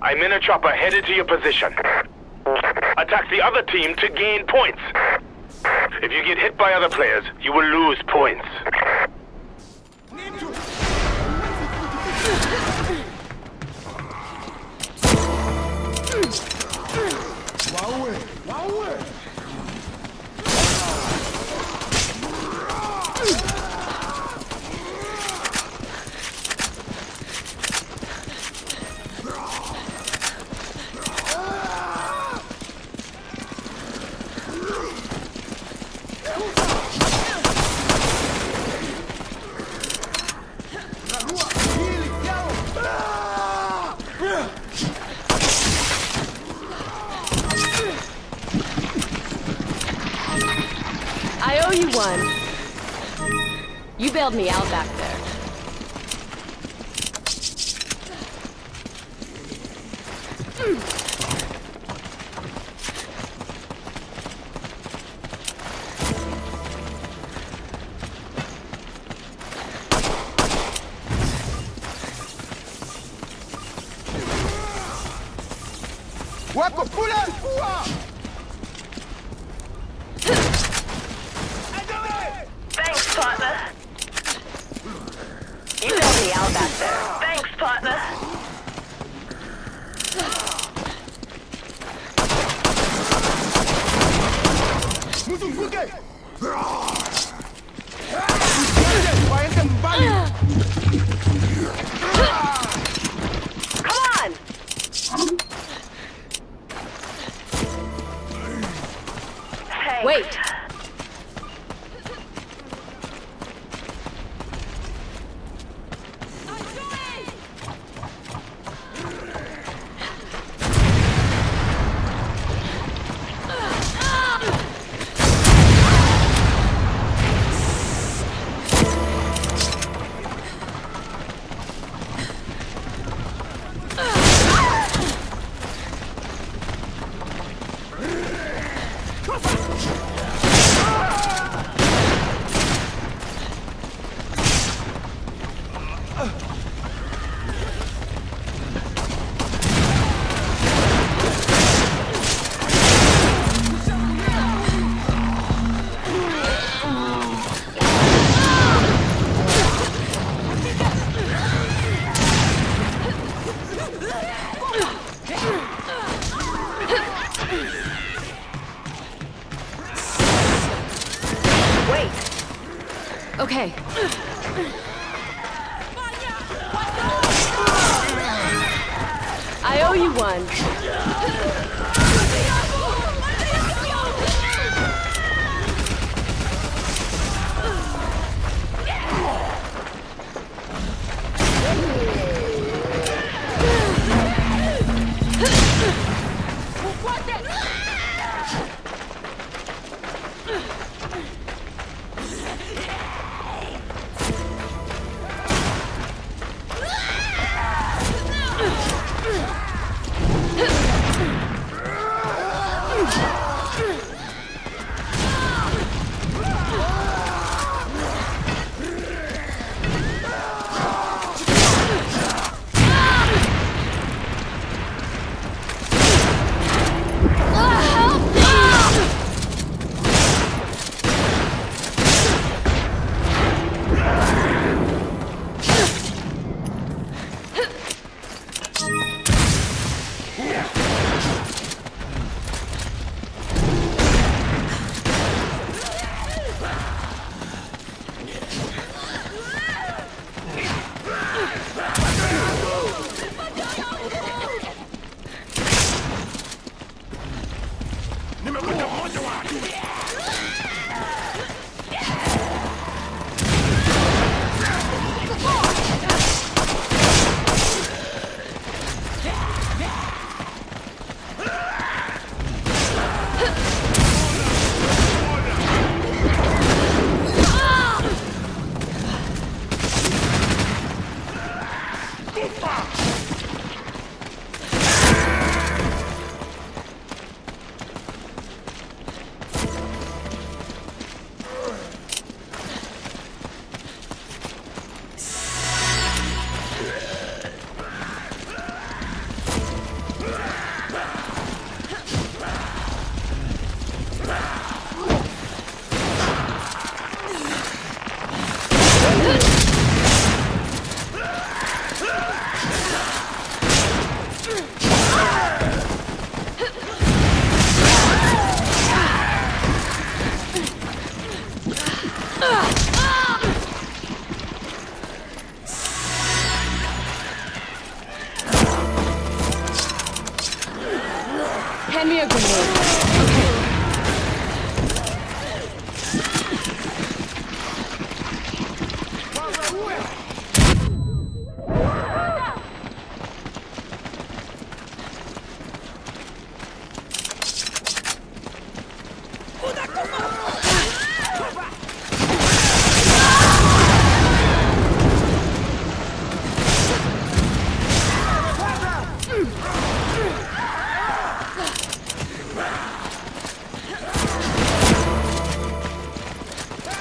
I'm in a chopper headed to your position. Attack the other team to gain points. If you get hit by other players, you will lose points. I owe you one. You bailed me out back there. Wako pula kuwa! Thanks, partner. You bailed me out back there. Thanks, partner. Muzunguke! Waende mbali! Come on! Thanks. Wait. Okay. I owe you one.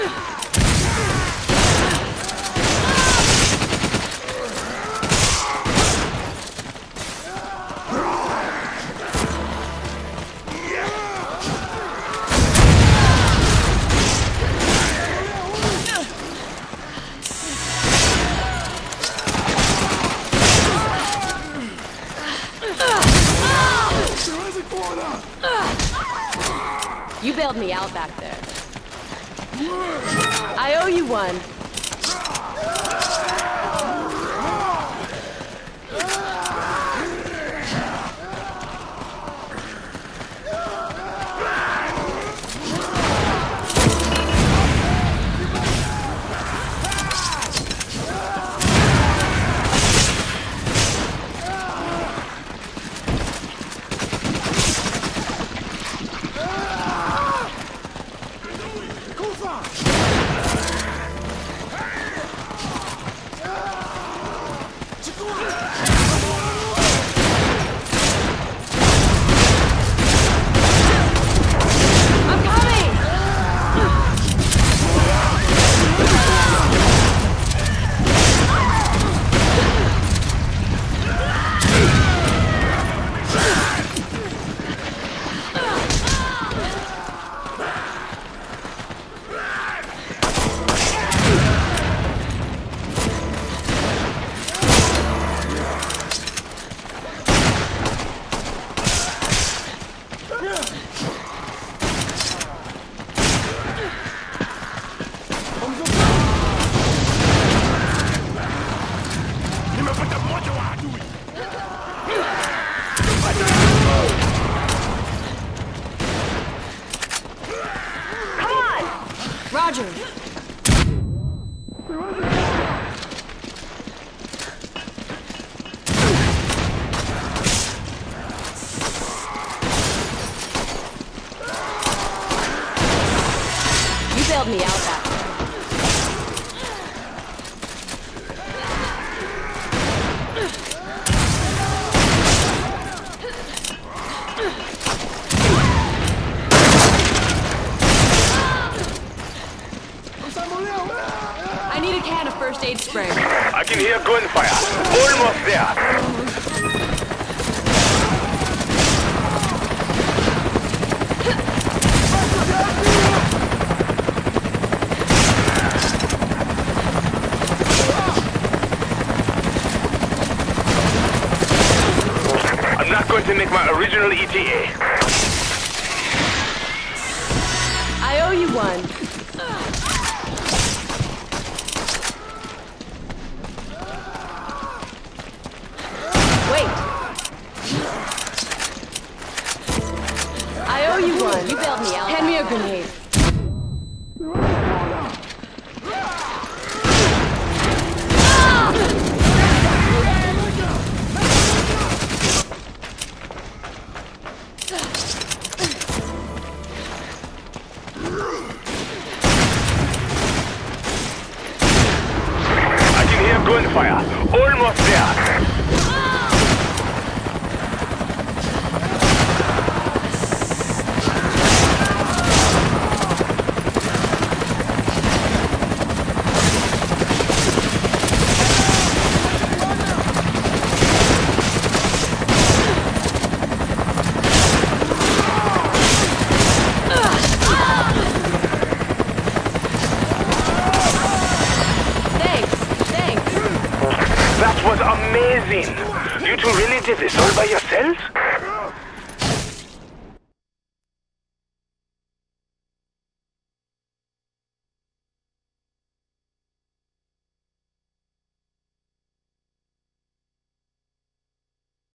You bailed me out back there. I owe you one. Roger. You bailed me out back there. I need a can of first aid spray. I can hear gunfire. Almost there. I'm not going to make my original ETA. I owe you one. Wait. I owe you one. You bailed me out. Hand me a grenade. I can hear gunfire. Almost there. Thanks. That was amazing. You two really did this all by yourself.